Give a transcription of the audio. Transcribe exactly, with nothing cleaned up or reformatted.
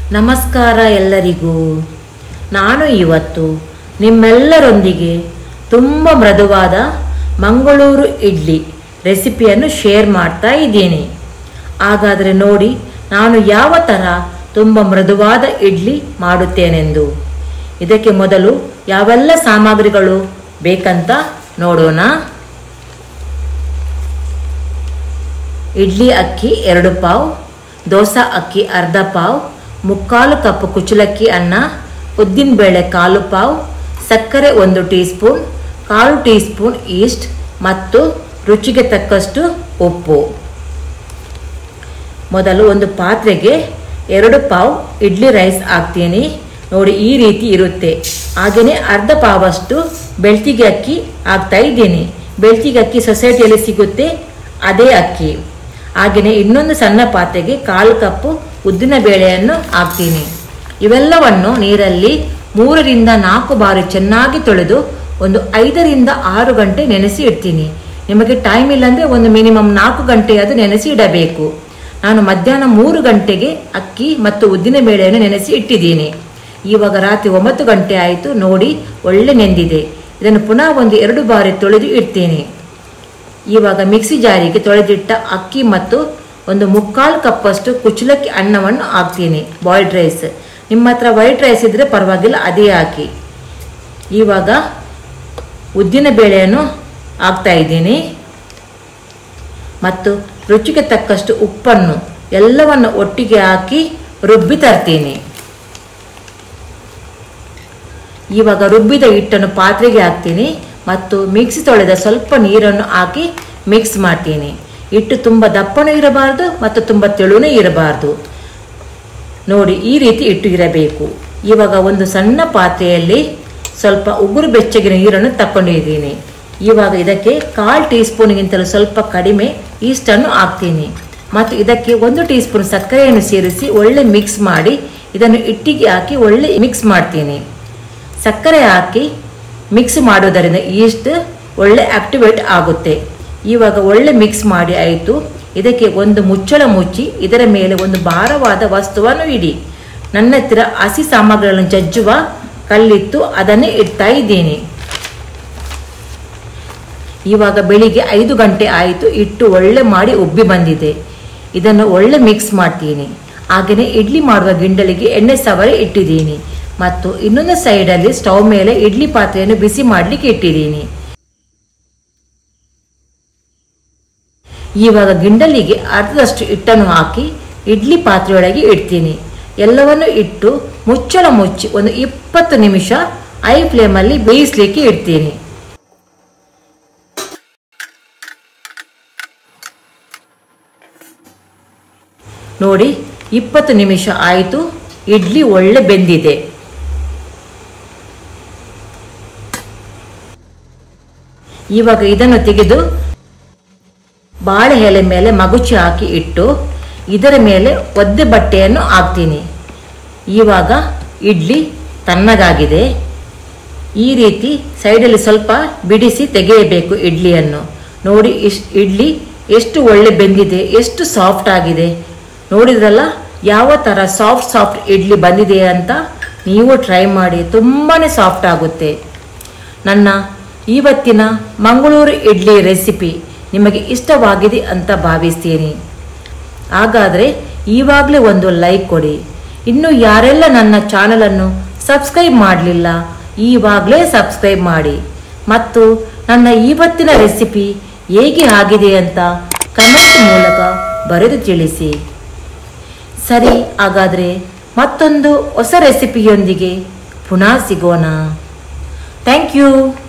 ನಮಸ್ಕಾರ ಎಲ್ಲರಿಗೂ. ನಾನು ಇವತ್ತು ನಿಮ್ಮೆಲ್ಲರೊಂದಿಗೆ ತುಂಬ ಮೃದುವಾದ ಮಂಗಳೂರು ಇಡ್ಲಿ ರೆಸಿಪಿಯನ್ನು ಶೇರ್ ಮಾಡ್ತಾ ಇದ್ದೀನಿ. ಹಾಗಾದರೆ ನೋಡಿ ನಾನು ಯಾವ ಥರ ತುಂಬ ಮೃದುವಾದ ಇಡ್ಲಿ ಮಾಡುತ್ತೇನೆಂದು. ಇದಕ್ಕೆ ಮೊದಲು ಯಾವೆಲ್ಲ ಸಾಮಗ್ರಿಗಳು ಬೇಕಂತ ನೋಡೋಣ. ಇಡ್ಲಿ ಅಕ್ಕಿ ಎರಡು ಪಾವ್, ದೋಸೆ ಅಕ್ಕಿ ಅರ್ಧ ಪಾವ್, ಮುಕ್ಕಾಲು ಕಪ್ ಕುಚ್ಚಲಕ್ಕಿ ಅನ್ನ, ಉದ್ದಿನಬೇಳೆ ಕಾಲು ಪಾವ್, ಸಕ್ಕರೆ ಒಂದು ಟೀ ಸ್ಪೂನ್, ಕಾಲು ಟೀ ಸ್ಪೂನ್ ಈಸ್ಟ್ ಮತ್ತು ರುಚಿಗೆ ತಕ್ಕಷ್ಟು ಉಪ್ಪು. ಮೊದಲು ಒಂದು ಪಾತ್ರೆಗೆ ಎರಡು ಪಾವ್ ಇಡ್ಲಿ ರೈಸ್ ಹಾಕ್ತೀನಿ. ನೋಡಿ ಈ ರೀತಿ ಇರುತ್ತೆ. ಹಾಗೆಯೇ ಅರ್ಧ ಪಾವಷ್ಟು ಬೆಳ್ತಿಗೆ ಅಕ್ಕಿ ಹಾಕ್ತಾ ಇದ್ದೀನಿ. ಬೆಳ್ತಿಗೆ ಅಕ್ಕಿ ಸೊಸೈಟಿಯಲ್ಲಿ ಸಿಗುತ್ತೆ, ಅದೇ ಅಕ್ಕಿ. ಹಾಗೆಯೇ ಇನ್ನೊಂದು ಸಣ್ಣ ಪಾತ್ರೆಗೆ ಕಾಲು ಕಪ್ಪು ಉದ್ದಿನ ಬೇಳೆಯನ್ನು ಹಾಕ್ತೀನಿ. ಇವೆಲ್ಲವನ್ನು ನೀರಲ್ಲಿ ಮೂರರಿಂದ ನಾಲ್ಕು ಬಾರಿ ಚೆನ್ನಾಗಿ ತೊಳೆದು ಒಂದು ಐದರಿಂದ ಆರು ಗಂಟೆ ನೆನೆಸಿ ಇಡ್ತೀನಿ. ನಿಮಗೆ ಟೈಮ್ ಇಲ್ಲಾಂದರೆ ಒಂದು ಮಿನಿಮಮ್ ನಾಲ್ಕು ಗಂಟೆಯಾದರೂ ನೆನೆಸಿ ಇಡಬೇಕು. ನಾನು ಮಧ್ಯಾಹ್ನ ಮೂರು ಗಂಟೆಗೆ ಅಕ್ಕಿ ಮತ್ತು ಉದ್ದಿನ ಬೇಳೆಯನ್ನು ನೆನೆಸಿ ಇಟ್ಟಿದ್ದೀನಿ. ಇವಾಗ ರಾತ್ರಿ ಒಂಬತ್ತು ಗಂಟೆ ಆಯಿತು. ನೋಡಿ ಒಳ್ಳೆ ನೆಂದಿದೆ. ಇದನ್ನು ಪುನಃ ಒಂದು ಎರಡು ಬಾರಿ ತೊಳೆದು ಇಡ್ತೀನಿ. ಇವಾಗ ಮಿಕ್ಸಿ ಜಾರಿಗೆ ತೊಳೆದಿಟ್ಟ ಅಕ್ಕಿ ಮತ್ತು ಒಂದು ಮುಕ್ಕಾಲು ಕಪ್ಪಷ್ಟು ಕುಚ್ಚಲಕ್ಕಿ ಅನ್ನವನ್ನು ಹಾಕ್ತೀನಿ. ಬಾಯ್ಲ್ಡ್ ರೈಸ್, ನಿಮ್ಮ ಹತ್ರ ವೈಟ್ ರೈಸ್ ಇದ್ದರೆ ಪರವಾಗಿಲ್ಲ, ಅದೇ ಹಾಕಿ. ಇವಾಗ ಉದ್ದಿನ ಬೇಳೆಯನ್ನು ಹಾಕ್ತಾ ಇದ್ದೀನಿ ಮತ್ತು ರುಚಿಗೆ ತಕ್ಕಷ್ಟು ಉಪ್ಪನ್ನು ಎಲ್ಲವನ್ನು ಒಟ್ಟಿಗೆ ಹಾಕಿ ರುಬ್ಬಿ ತರ್ತೀನಿ. ಇವಾಗ ರುಬ್ಬಿದ ಹಿಟ್ಟನ್ನು ಪಾತ್ರೆಗೆ ಹಾಕ್ತೀನಿ ಮತ್ತು ಮಿಕ್ಸಿ ತೊಳೆದ ಸ್ವಲ್ಪ ನೀರನ್ನು ಹಾಕಿ ಮಿಕ್ಸ್ ಮಾಡ್ತೀನಿ. ಹಿಟ್ಟು ತುಂಬ ದಪ್ಪನೂ ಇರಬಾರ್ದು ಮತ್ತು ತುಂಬ ತೆಳುನೂ ಇರಬಾರ್ದು. ನೋಡಿ ಈ ರೀತಿ ಹಿಟ್ಟು ಇರಬೇಕು. ಇವಾಗ ಒಂದು ಸಣ್ಣ ಪಾತ್ರೆಯಲ್ಲಿ ಸ್ವಲ್ಪ ಉಗುರು ಬೆಚ್ಚಗಿನ ನೀರನ್ನು ತಗೊಂಡಿದ್ದೀನಿ. ಇವಾಗ ಇದಕ್ಕೆ ಕಾಲು ಟೀ ಸ್ಪೂನ್ಗಿಂತಲೂ ಸ್ವಲ್ಪ ಕಡಿಮೆ ಈಸ್ಟನ್ನು ಹಾಕ್ತೀನಿ ಮತ್ತು ಇದಕ್ಕೆ ಒಂದು ಟೀ ಸ್ಪೂನ್ ಸಕ್ಕರೆಯನ್ನು ಸೇರಿಸಿ ಒಳ್ಳೆ ಮಿಕ್ಸ್ ಮಾಡಿ ಇದನ್ನು ಹಿಟ್ಟಿಗೆ ಹಾಕಿ ಒಳ್ಳೆ ಮಿಕ್ಸ್ ಮಾಡ್ತೀನಿ. ಸಕ್ಕರೆ ಹಾಕಿ ಮಿಕ್ಸ್ ಮಾಡೋದರಿಂದ ಈಸ್ಟ್ ಒಳ್ಳೆ ಆಕ್ಟಿವೇಟ್ ಆಗುತ್ತೆ. ಇವಾಗ ಒಳ್ಳೆ ಮಿಕ್ಸ್ ಮಾಡಿ ಆಯಿತು. ಇದಕ್ಕೆ ಒಂದು ಮುಚ್ಚಳ ಮುಚ್ಚಿ ಇದರ ಮೇಲೆ ಒಂದು ಭಾರವಾದ ವಸ್ತುವನ್ನು ಇಡಿ. ನನ್ನ ಹತ್ತಿರ ಹಸಿ ಸಾಮಗ್ರಿಗಳನ್ನು ಜಜ್ಜುವ ಕಲ್ಲಿತ್ತು, ಅದನ್ನೇ ಇಡ್ತಾ ಇದ್ದೀನಿ. ಇವಾಗ ಬೆಳಿಗ್ಗೆ ಐದು ಗಂಟೆ ಆಯಿತು. ಹಿಟ್ಟು ಒಳ್ಳೆ ಮಾಡಿ ಉಬ್ಬಿ ಬಂದಿದೆ. ಇದನ್ನು ಒಳ್ಳೆ ಮಿಕ್ಸ್ ಮಾಡ್ತೀನಿ. ಹಾಗೆಯೇ ಇಡ್ಲಿ ಮಾಡುವ ಗಿಂಡಲಿಗೆ ಎಣ್ಣೆ ಸವರಿ ಇಟ್ಟಿದ್ದೀನಿ ಮತ್ತು ಇನ್ನೊಂದು ಸೈಡಲ್ಲಿ ಸ್ಟವ್ ಮೇಲೆ ಇಡ್ಲಿ ಪಾತ್ರೆಯನ್ನು ಬಿಸಿ ಮಾಡಲಿಕ್ಕೆ ಇಟ್ಟಿದ್ದೀನಿ. ಇವಾಗ ಗಿಂಡಲಿಗೆ ಅರ್ಧದಷ್ಟು ಹಿಟ್ಟನ್ನು ಹಾಕಿ ಇಡ್ಲಿ ಪಾತ್ರೆಯೊಳಗೆ ಇಡ್ತೀನಿ. ಎಲ್ಲವನ್ನು ಇಟ್ಟು ಮುಚ್ಚಳ ಮುಚ್ಚಿ ಒಂದು ಇಪ್ಪತ್ತು ನಿಮಿಷ ಹೈ ಫ್ಲೇಮಲ್ಲಿ ಬೇಯಿಸಲಿಕ್ಕೆ ಇಡ್ತೀನಿ. ನೋಡಿ ಇಪ್ಪತ್ತು ನಿಮಿಷ ಆಯಿತು. ಇಡ್ಲಿ ಒಳ್ಳೆ ಬೆಂದಿದೆ. ಇವಾಗ ಇದನ್ನು ತೆಗೆದು ಬಾಳೆ ಎಲೆ ಮೇಲೆ ಮಗುಚಿ ಹಾಕಿ ಇಟ್ಟು ಇದರ ಮೇಲೆ ಒದ್ದೆ ಬಟ್ಟೆಯನ್ನು ಹಾಕ್ತೀನಿ. ಇವಾಗ ಇಡ್ಲಿ ತಣ್ಣಗಾಗಿದೆ. ಈ ರೀತಿ ಸೈಡಲ್ಲಿ ಸ್ವಲ್ಪ ಬಿಡಿಸಿ ತೆಗೆಯಬೇಕು ಇಡ್ಲಿಯನ್ನು. ನೋಡಿ ಇಷ್ಟು ಇಡ್ಲಿ ಎಷ್ಟು ಒಳ್ಳೆ ಬೆಂದಿದೆ, ಎಷ್ಟು ಸಾಫ್ಟ್ ಆಗಿದೆ. ನೋಡಿದ್ರಲ್ಲ ಯಾವ ಥರ ಸಾಫ್ಟ್ ಸಾಫ್ಟ್ ಇಡ್ಲಿ ಬಂದಿದೆ ಅಂತ. ನೀವು ಟ್ರೈ ಮಾಡಿ, ತುಂಬಾ ಸಾಫ್ಟ್ ಆಗುತ್ತೆ. ನನ್ನ ಇವತ್ತಿನ ಮಂಗಳೂರು ಇಡ್ಲಿ ರೆಸಿಪಿ ನಿಮಗೆ ಇಷ್ಟವಾಗಿದೆ ಅಂತ ಭಾವಿಸ್ತೀನಿ. ಹಾಗಾದರೆ ಇವಾಗಲೇ ಒಂದು ಲೈಕ್ ಕೊಡಿ. ಇನ್ನು ಯಾರೆಲ್ಲ ನನ್ನ ಚಾನಲನ್ನು ಸಬ್ಸ್ಕ್ರೈಬ್ ಮಾಡಲಿಲ್ಲ, ಇವಾಗಲೇ ಸಬ್ಸ್ಕ್ರೈಬ್ ಮಾಡಿ ಮತ್ತು ನನ್ನ ಇವತ್ತಿನ ರೆಸಿಪಿ ಹೇಗೆ ಆಗಿದೆ ಅಂತ ಕಮೆಂಟ್ ಮೂಲಕ ಬರೆದು ತಿಳಿಸಿ. ಸರಿ, ಹಾಗಾದರೆ ಮತ್ತೊಂದು ಹೊಸ ರೆಸಿಪಿಯೊಂದಿಗೆ ಪುನಃ ಸಿಗೋಣ. Thank you.